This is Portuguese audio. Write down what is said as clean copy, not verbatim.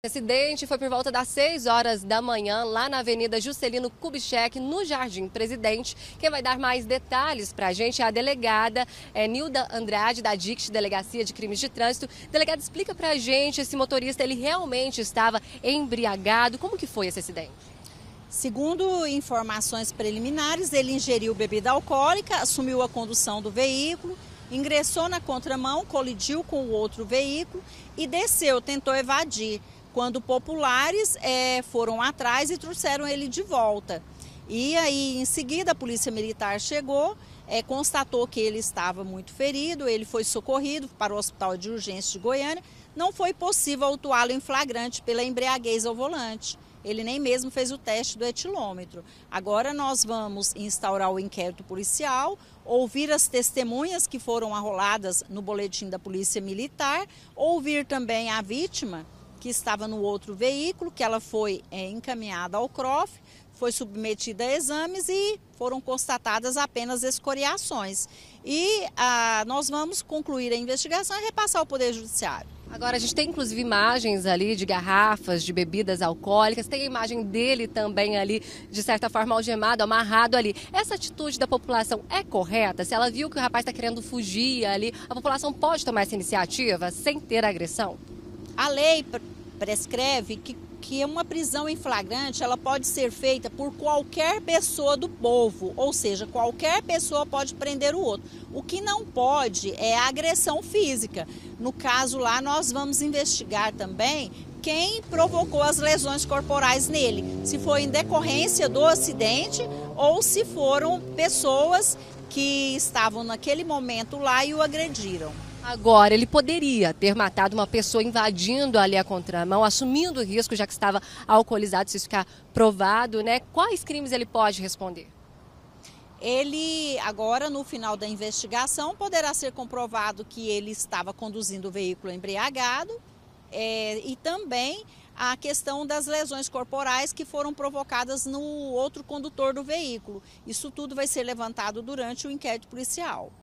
O acidente foi por volta das 6 horas da manhã, lá na Avenida Juscelino Kubitschek, no Jardim Presidente. Quem vai dar mais detalhes para a gente é a delegada Nilda Andrade, da DICT, Delegacia de Crimes de Trânsito. Delegada, explica para a gente, esse motorista, ele realmente estava embriagado? Como que foi esse acidente? Segundo informações preliminares, ele ingeriu bebida alcoólica, assumiu a condução do veículo, ingressou na contramão, colidiu com o outro veículo e desceu, tentou evadir. Quando populares foram atrás e trouxeram ele de volta. E aí, em seguida, a Polícia Militar chegou, constatou que ele estava muito ferido, ele foi socorrido para o Hospital de Urgência de Goiânia. Não foi possível autuá-lo em flagrante pela embriaguez ao volante. Ele nem mesmo fez o teste do etilômetro. Agora nós vamos instaurar o inquérito policial, ouvir as testemunhas que foram arroladas no boletim da Polícia Militar, ouvir também a vítima, que estava no outro veículo, que ela foi encaminhada ao CROF, foi submetida a exames e foram constatadas apenas escoriações. E nós vamos concluir a investigação e repassar ao Poder Judiciário. Agora, a gente tem inclusive imagens ali de garrafas, de bebidas alcoólicas, tem a imagem dele também ali, de certa forma, algemado, amarrado ali. Essa atitude da população é correta? Se ela viu que o rapaz está querendo fugir ali, a população pode tomar essa iniciativa sem ter agressão? A lei prescreve que uma prisão em flagrante ela pode ser feita por qualquer pessoa do povo, ou seja, qualquer pessoa pode prender o outro. O que não pode é a agressão física. No caso lá, nós vamos investigar também quem provocou as lesões corporais nele, se foi em decorrência do acidente ou se foram pessoas que estavam naquele momento lá e o agrediram. Agora, ele poderia ter matado uma pessoa invadindo ali a contramão, assumindo o risco, já que estava alcoolizado, se isso ficar provado, né? Quais crimes ele pode responder? Ele, agora, no final da investigação, poderá ser comprovado que ele estava conduzindo o veículo embriagado e também a questão das lesões corporais que foram provocadas no outro condutor do veículo. Isso tudo vai ser levantado durante o inquérito policial.